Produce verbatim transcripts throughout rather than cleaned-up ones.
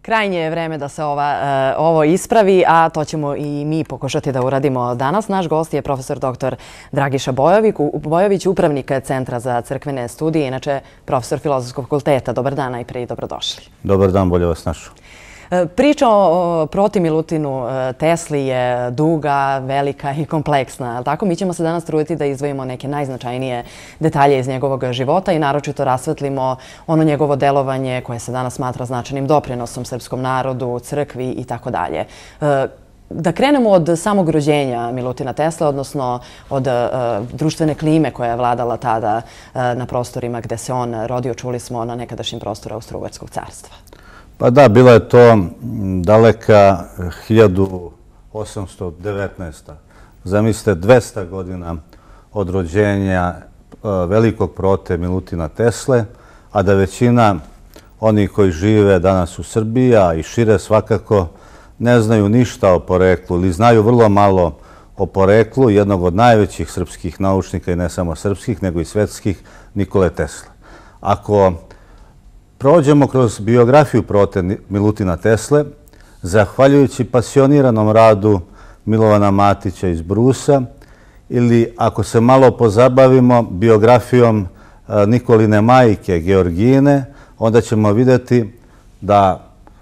Krajnje je vreme da se ova, uh, ovo ispravi, a to ćemo i mi pokušati da uradimo danas. Naš gost je profesor doktor Dragiša Bojović, upravnik Centra za crkvene studije, inače profesor Filozofskog fakulteta. Dobar dan najpre i dobrodošli. Dobar dan, bolje vas našao. Priča o proti Milutinu Tesli je duga, velika i kompleksna. Tako, mi ćemo se danas truditi da izdvojimo neke najznačajnije detalje iz njegovog života i naročito rasvetlimo ono njegovo delovanje koje se danas smatra značajnim doprinosom srpskom narodu, crkvi i tako dalje. Da krenemo od samog rođenja Milutina Tesle, odnosno od društvene klime koja je vladala tada na prostorima gde se on rodio, čuli smo, na nekadašnjem prostoru Austro-Ugarskog carstva. Pa da, bila je to daleka hiljadu osamsto devetnaesta. Zamislite, dvesta godina od rođenja velikog prote Milutina Tesle, a da većina onih koji žive danas u Srbiji, a i šire svakako, ne znaju ništa o poreklu ili znaju vrlo malo o poreklu jednog od najvećih srpskih naučnika, i ne samo srpskih, nego i svetskih, Nikole Tesle. Ako prođemo kroz biografiju prote Milutina Tesle, zahvaljujući pasioniranom radu Milovana Matića iz Brusa, ili ako se malo pozabavimo biografijom Nikoline majke Georgijine, onda ćemo vidjeti da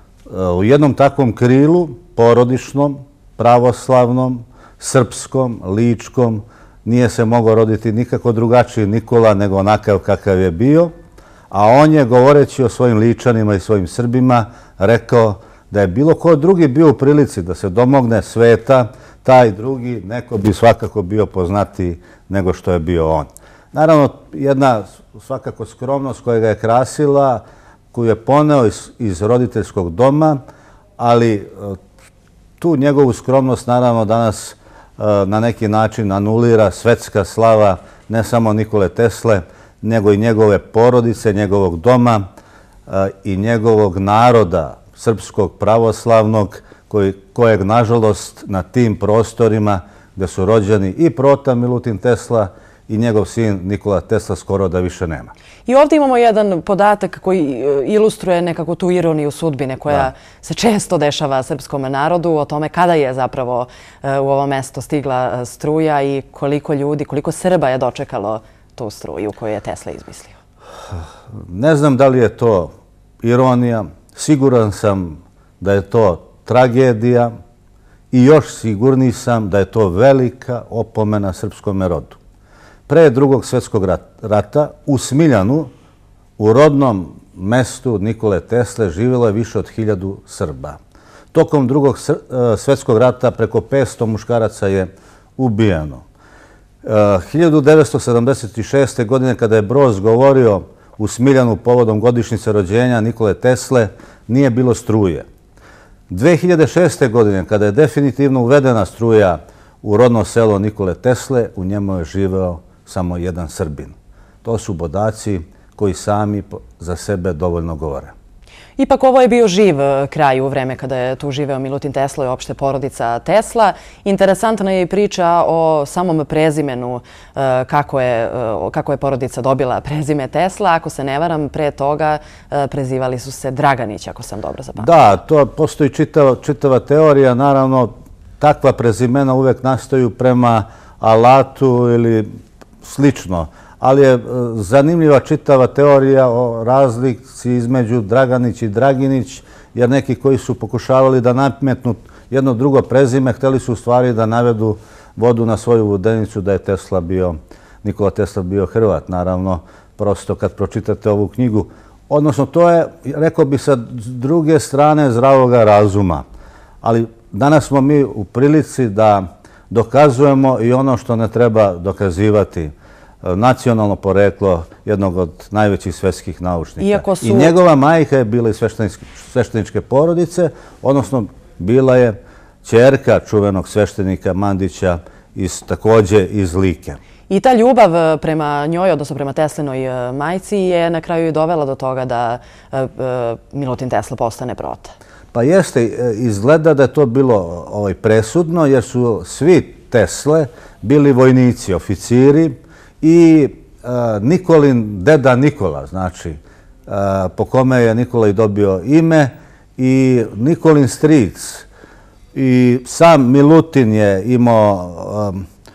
u jednom takvom krilu, porodičnom, pravoslavnom, srpskom, ličkom, nije se mogao roditi nikako drugačiji Nikola nego onakav kakav je bio, a on je, govoreći o svojim Ličanima i svojim Srbima, rekao da je bilo ko drugi bio u prilici da se domogne sveta, taj drugi neko bi svakako bio poznatiji nego što je bio on. Naravno, jedna svakako skromnost koja ga je krasila, koju je poneo iz, iz roditeljskog doma, ali tu njegovu skromnost naravno danas na neki način anulira svetska slava ne samo Nikole Tesle, nego i njegove porodice, njegovog doma i njegovog naroda, srpskog pravoslavnog, koji, kojeg, nažalost, na tim prostorima gde su rođeni i prota Milutin Tesla i njegov sin Nikola Tesla skoro da više nema. I ovdje imamo jedan podatak koji ilustruje nekako tu ironiju sudbine koja da. se često dešava srpskom narodu, o tome kada je zapravo u ovo mesto stigla struja i koliko ljudi, koliko Srba je dočekalo tu struju koju je Tesla izmislio. Ne znam da li je to ironija, siguran sam da je to tragedija i još sigurniji sam da je to velika opomena srpskom rodu. Pre drugog svjetskog rata u Smiljanu, u rodnom mestu Nikole Tesle, živjelo je više od hiljadu Srba. Tokom drugog svjetskog rata preko petsto muškaraca je ubijeno. hiljadu devetsto sedamdeset šeste. godine, kada je Broz govorio u Smiljanu povodom godišnjice rođenja Nikole Tesle, nije bilo struje. dve hiljade šeste. godine, kada je definitivno uvedena struja u rodno selo Nikole Tesle, u njemu je živeo samo jedan Srbin. To su podaci koji sami za sebe dovoljno govore. Ipak ovo je bio živ kraj u vreme kada je tu živeo Milutin Tesla i opšte porodica Tesla. Interesantna je i priča o samom prezimenu, kako je, kako je porodica dobila prezime Tesla. Ako se ne varam, pre toga prezivali su se Draganić, ako sam dobro zapamtila. Da, to postoji čitava, čitava teorija. Naravno, takva prezimena uvek nastaju prema alatu ili slično. Ali je zanimljiva čitava teorija o razlici između Draganić i Draginić, jer neki koji su pokušavali da nametnu jedno drugo prezime, hteli su u stvari da navedu vodu na svoju vodenicu da je Tesla bio, Nikola Tesla bio Hrvat, naravno, prosto kad pročitate ovu knjigu. Odnosno, to je, rekao bi, sa druge strane zdravoga razuma. Ali danas smo mi u prilici da dokazujemo i ono što ne treba dokazivati, nacionalno poreklo jednog od najvećih svetskih naučnika. Su... I njegova majka je bila iz svešteničke porodice, odnosno bila je ćerka čuvenog sveštenika Mandića iz, takođe iz Like. I ta ljubav prema njoj, odnosno prema Teslinoj majci, je na kraju i dovela do toga da Milutin Tesla postane prota. Pa jeste, izgleda da je to bilo ovaj, presudno, jer su svi Tesle bili vojnici, oficiri, i Nikolin deda Nikola, znači, po kome je Nikola i dobio ime, i Nikolin stric i sam Milutin je imao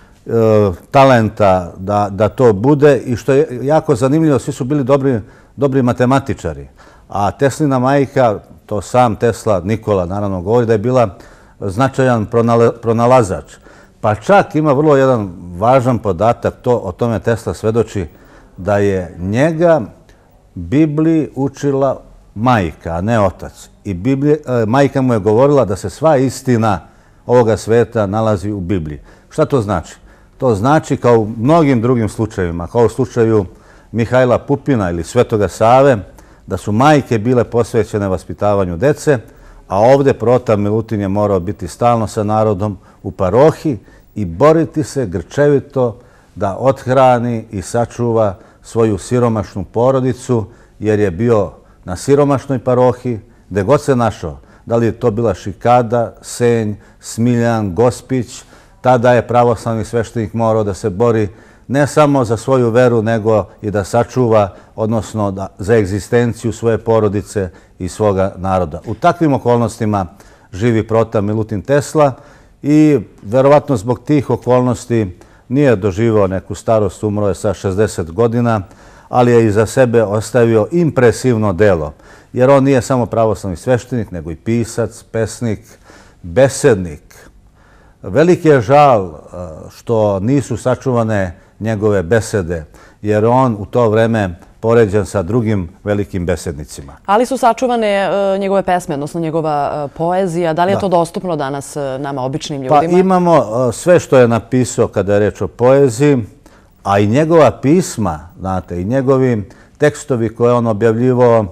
talenta da to bude i što je jako zanimljivo, svi su bili dobri matematičari. A Teslina majka, to sam Tesla, Nikola, naravno govori da je bila značajan pronalazač. Pa čak ima vrlo jedan važan podatak, to o tome Tesla svedoči, da je njega Bibliji učila majka, a ne otac. I majka mu je govorila da se sva istina ovoga sveta nalazi u Bibliji. Šta to znači? To znači, kao u mnogim drugim slučajevima, kao u slučaju Mihajla Pupina ili Svetoga Save, da su majke bile posvećene vaspitavanju dece, a ovdje prota Milutin je morao biti stalno sa narodom u parohiji i boriti se grčevito da othrani i sačuva svoju siromašnu porodicu, jer je bio na siromašnoj parohiji, gde god se našao, da li je to bila Šikada, Senj, Smiljan, Gospić, tada je pravoslavni sveštenik morao da se bori ne samo za svoju veru, nego i da sačuva, odnosno za egzistenciju svoje porodice i svoga naroda. U takvim okolnostima živi prota Milutin Tesla i verovatno zbog tih okolnosti nije doživao neku starost, umro je sa šezdeset godina, ali je iza sebe ostavio impresivno delo, jer on nije samo pravoslavni sveštenik, nego i pisac, pesnik, besednik. Veliki je žal što nisu sačuvane njegove besede, jer on u to vreme poređen sa drugim velikim besednicima. Ali su sačuvane njegove pesme, odnosno njegova poezija. Da li je to dostupno danas nama, običnim ljudima? Pa imamo sve što je napisao kada je reč o poeziji, a i njegova pisma, znate, i njegovi tekstovi koje on objavljivao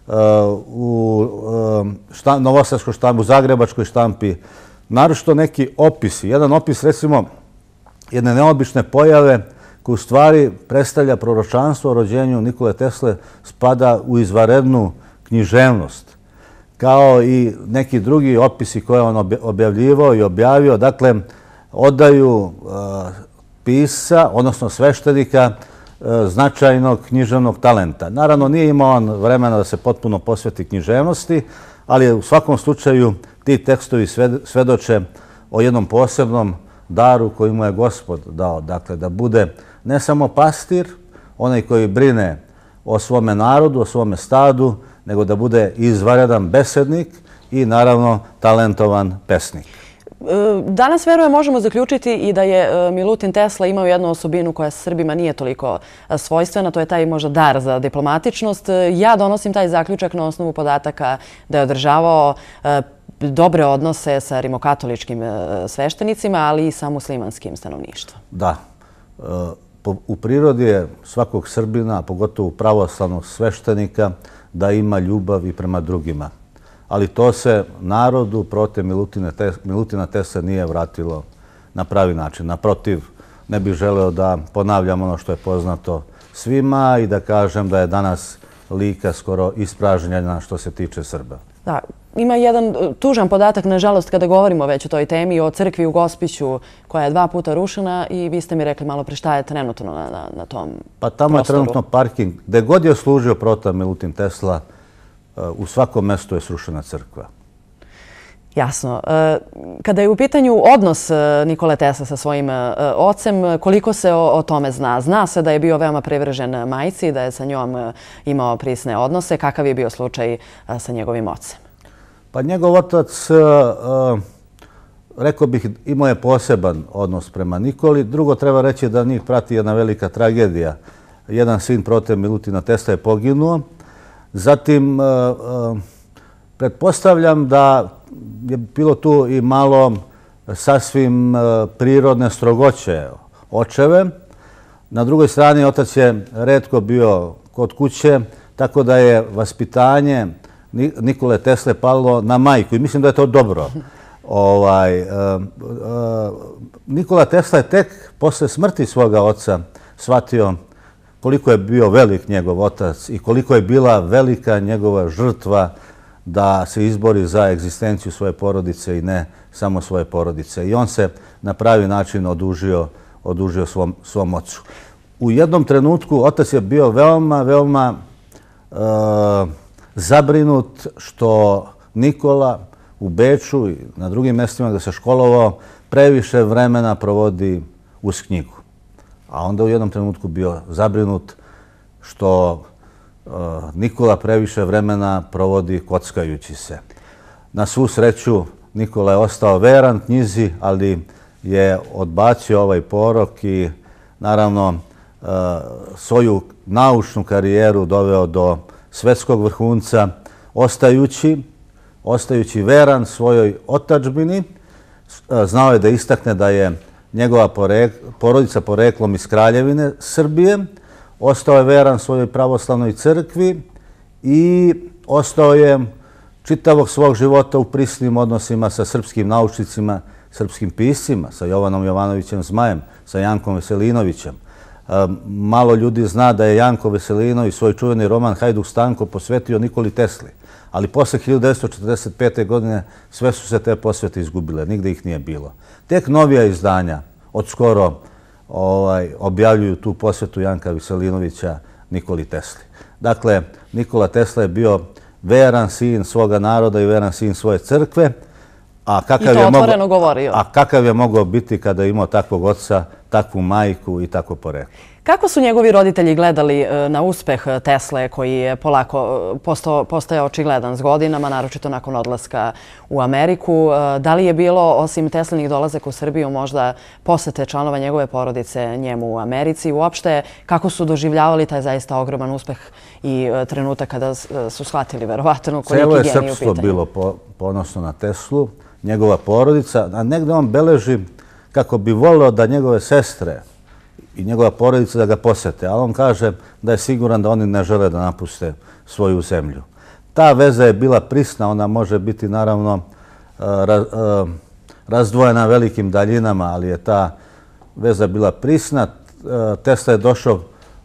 u novosadskoj štampi, u zagrebačkoj štampi, naročito neki opisi. Jedan opis, recimo, jedne neobične pojave koja u stvari predstavlja proročanstvo o rođenju Nikole Tesle, spada u izvanrednu književnost, kao i neki drugi opisi koje on objavljivao i objavio. Dakle, odaju pisca, odnosno sveštenika, značajnog književnog talenta. Naravno, nije imao on vremena da se potpuno posveti književnosti, ali u svakom slučaju ti tekstovi svedoče o jednom posebnom daru koji mu je Gospod dao. Dakle, da bude ne samo pastir, onaj koji brine o svome narodu, o svome stadu, nego da bude izvanredan besednik i naravno talentovan pesnik. Danas, verujem, možemo zaključiti i da je Milutin Tesla imao jednu osobinu koja Srbima nije toliko svojstvena, to je taj možda dar za diplomatičnost. Ja donosim taj zaključak na osnovu podataka da je održavao dobre odnose sa rimokatoličkim sveštenicima, ali i sa muslimanskim stanovništvom. Da. U prirodi je svakog Srbina, pogotovo pravoslavnog sveštenika, da ima ljubav i prema drugima. Ali to se narodu protiv Milutina Tesle nije vratilo na pravi način. Naprotiv, ne bih želeo da ponavljam ono što je poznato svima i da kažem da je danas Lika skoro ispražnjena što se tiče Srba. Da, ima jedan tužan podatak, nažalost, kada govorimo već o toj temi, o crkvi u Gospiću koja je dva puta rušena i vi ste mi rekli malo pre šta je trenutno na tom prostoru. Pa tamo je trenutno parking. Gde god je služio prota Milutin Tesla, u svakom mestu je srušena crkva. Jasno. Kada je u pitanju odnos Nikole Tesle sa svojim ocem, koliko se o tome zna? Zna se da je bio veoma privržen majci, da je sa njom imao prisne odnose. Kakav je bio slučaj sa njegovim ocem? Pa njegov otac, rekao bih, imao je poseban odnos prema Nikoli. Drugo, treba reći da njih prati jedna velika tragedija. Jedan sin prote Milutina Tesla je poginuo. Zatim, pretpostavljam da je bilo tu i malo sasvim prirodne strogoće očeve. Na drugoj strani, otac je retko bio kod kuće, tako da je vaspitanje Nikole Tesle palo na majku i mislim da je to dobro. Nikola Tesla je tek posle smrti svoga oca shvatio koliko je bio velik njegov otac i koliko je bila velika njegova žrtva da se izbori za egzistenciju svoje porodice i ne samo svoje porodice. I on se na pravi način odužio, odužio svom, svom ocu. U jednom trenutku otac je bio veoma, veoma e, zabrinut što Nikola u Beču i na drugim mjestima gdje se školovao previše vremena provodi uz knjigu. A onda u jednom trenutku bio zabrinut što Nikola previše vremena provodi kockajući se. Na svu sreću Nikola je ostao veran knjizi, ali je odbacio ovaj porok i naravno svoju naučnu karijeru doveo do svetskog vrhunca, ostajući, ostajući veran svojoj otadžbini. Znao je da istakne da je njegova porodica poreklom iz Kraljevine Srbije, ostao je veran svojoj pravoslavnoj crkvi i ostao je čitavog svog života u prisnim odnosima sa srpskim naučnicima, srpskim piscima, sa Jovanom Jovanovićem Zmajem, sa Jankom Veselinovićem. Malo ljudi zna da je Janko Veselinović svoj čuveni roman Hajduk Stanko posvetio Nikoli Tesli, ali posle hiljadu devetsto četrdeset pete. godine sve su se te posvete izgubile, nigde ih nije bilo. Tek novija izdanja od skoro objavljuju tu posvetu Janka Veselinovića Nikoli Tesli. Dakle, Nikola Tesla je bio veran sin svoga naroda i veran sin svoje crkve. I to otvoreno govorio. A kakav je mogao biti kada je imao takvog oca, takvu majku i takvo poreklo? Kako su njegovi roditelji gledali na uspeh Tesle koji je polako postajao očigledan s godinama, naročito nakon odlaska u Ameriku? Da li je bilo, osim Teslinih dolazaka u Srbiju, možda posete članova njegove porodice njemu u Americi? Uopšte, kako su doživljavali taj zaista ogroman uspeh i trenutak kada su shvatili verovatno koliki genij u pitanju? Celo je srpstvo bilo ponosno na Teslu, njegova porodica, a negde on beleži kako bi volio da njegove sestre i njegova porodica da ga posete, ali on kaže da je siguran da oni ne žele da napuste svoju zemlju. Ta veza je bila prisna, ona može biti naravno razdvojena velikim daljinama, ali je ta veza bila prisna. Tesla je došao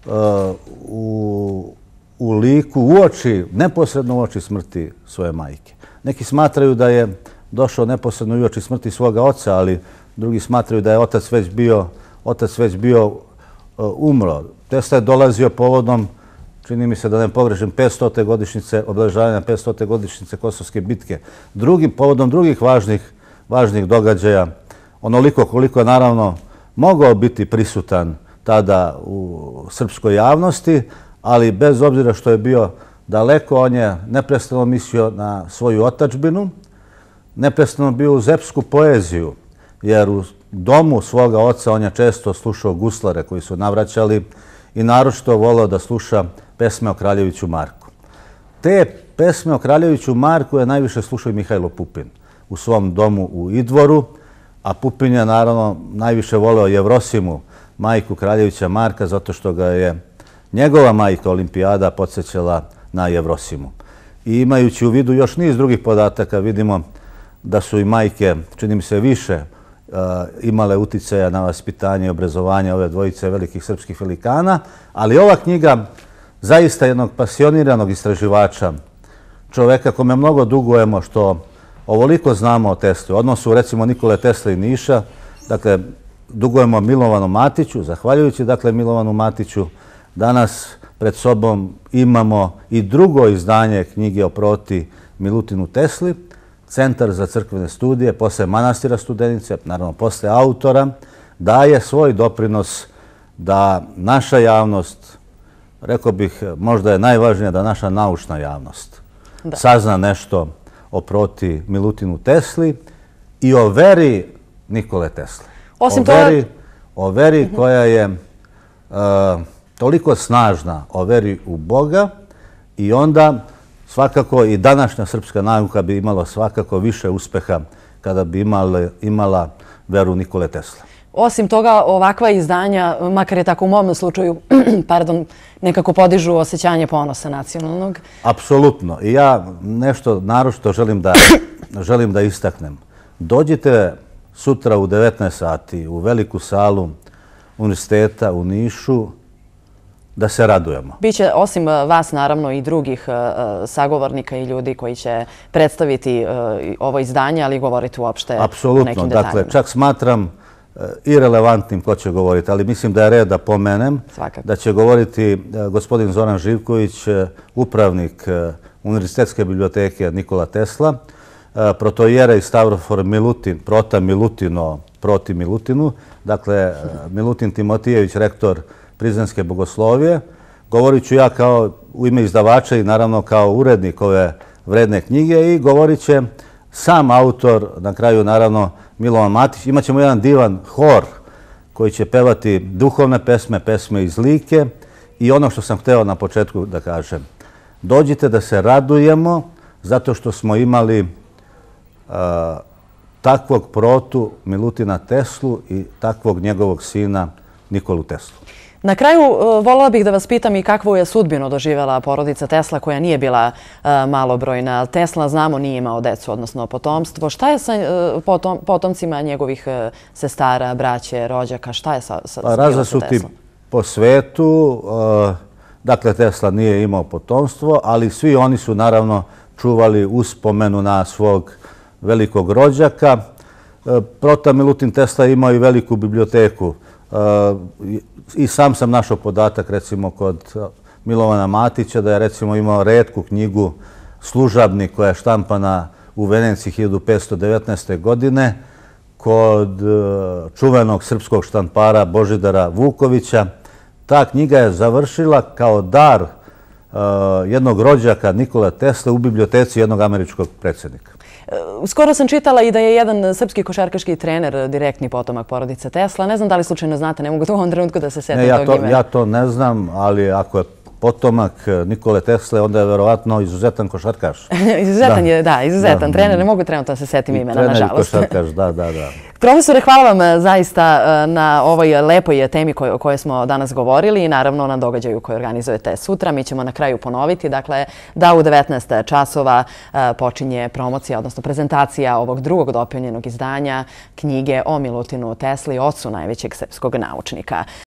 u liku, u oči, neposredno u oči smrti svoje majke. Neki smatraju da je došao neposredno u oči smrti svoga oca, ali drugi smatraju da je otac već bio Otac već bio umro. Tesla je dolazio povodom, čini mi se da ne pogrešim, petstote godišnjice, obeležavanja petstote godišnjice Kosovske bitke. Drugim, povodom drugih važnih, važnih događaja, onoliko koliko je naravno mogao biti prisutan tada u srpskoj javnosti, ali bez obzira što je bio daleko, on je neprestano mislio na svoju otadžbinu, neprestano bio uz epsku poeziju, jer u domu svoga oca on je često slušao guslare koji su navraćali i naročito voleo da sluša pesme o Kraljeviću Marku. Te pesme o Kraljeviću Marku je najviše slušao i Mihajlo Pupin u svom domu u Idvoru, a Pupin je naravno najviše voleo Jevrosimu, majku Kraljevića Marka, zato što ga je njegova majka Olimpijada podsjećala na Jevrosimu. I imajući u vidu još niz drugih podataka, vidimo da su i majke, čini mi se, više imale uticaja na vaspitanje i obrazovanje ove dvojice velikih srpskih velikana, ali ova knjiga zaista jednog pasioniranog istraživača, čoveka kome mnogo dugujemo što ovoliko znamo o Tesli, odnosu recimo Nikole Tesle i Niša, dakle, dugujemo Milovanu Matiću, zahvaljujući dakle Milovanu Matiću, danas pred sobom imamo i drugo izdanje knjige o proti Milutinu Tesli, Centar za crkvene studije, posle manastira Studenice, naravno posle autora, daje svoj doprinos da naša javnost, rekao bih, možda je najvažnije da naša naučna javnost sazna nešto o proti Milutinu Tesli i o veri Nikole Tesle. O veri koja je toliko snažna, o veri u Boga i onda svakako i današnja srpska nauka bi imala svakako više uspeha kada bi imala veru Nikole Tesle. Osim toga, ovakva izdanja, makar je tako u mom slučaju, pardon, nekako podižu osjećanje ponosa nacionalnog. Apsolutno. I ja nešto naročito želim da istaknem. Dođite sutra u devetnaest sati u veliku salu Univerziteta u Nišu, da se radujemo. Biće, osim vas, naravno, i drugih sagovornika i ljudi koji će predstaviti ovo izdanje, ali govoriti uopšte o nekim detaljima. Apsolutno. Dakle, čak smatram i relevantnim ko će govoriti, ali mislim da je red da pomenem da će govoriti gospodin Zoran Živković, upravnik Univerzitetske biblioteke Nikola Tesla, protojera i Stavrofor Milutin, prota Milutino, proti Milutinu, dakle Milutin Timotijević, rektor Prizrenske bogoslovije. Govorit ću ja kao u ime izdavača i naravno kao urednik ove vredne knjige i govorit će sam autor, na kraju naravno Milovan Matić. Imaćemo jedan divan hor koji će pevati duhovne pesme, pesme iz Like i ono što sam hteo na početku da kažem. Dođite da se radujemo zato što smo imali uh, takvog protu Milutina Teslu i takvog njegovog sina Nikolu Teslu. Na kraju, voljela bih da vas pitam i kakvu je sudbinu doživjela porodica Tesla koja nije bila uh, malobrojna. Tesla, znamo, nije imao decu, odnosno potomstvo. Šta je sa uh, potom, potomcima njegovih uh, sestara, braće, rođaka? Šta je sa, sa, pa, razasuti po svetu. Uh, dakle, Tesla nije imao potomstvo, ali svi oni su naravno čuvali uspomenu na svog velikog rođaka. Uh, prota Milutin Tesla imao i veliku biblioteku. Uh, I sam sam našao podatak, recimo, kod Milovana Matića, da je, recimo, imao retku knjigu Služabnik koja je štampana u Veneciji hiljadu petsto devetnaeste. godine kod čuvenog srpskog štampara Božidara Vukovića. Ta knjiga je završila kao dar uh, jednog rođaka Nikole Tesle u biblioteci jednog američkog predsjednika. Skoro sam čitala i da je jedan srpski košarkaški trener direktni potomak porodice Tesla. Ne znam da li slučajno znate, ne mogu u ovom trenutku da se setim ne, ja tog to, imena. Ja to ne znam, ali ako je potomak Nikole Tesle, onda je verovatno izuzetan košarkaš. Izuzetan da. je, da, izuzetan da. trener. Ne mogu trenutno da se setim imena, trener nažalost. Trener i košarkaš, da, da, da. Profesore, hvala vam zaista na ovoj lepoj temi o kojoj smo danas govorili i naravno na događaju koji organizujete sutra. Mi ćemo na kraju ponoviti, dakle, da u devetnaest časova počinje promocija, odnosno prezentacija ovog drugog dopunjenog izdanja knjige o Milutinu Tesli, ocu najvećeg srpskog naučnika.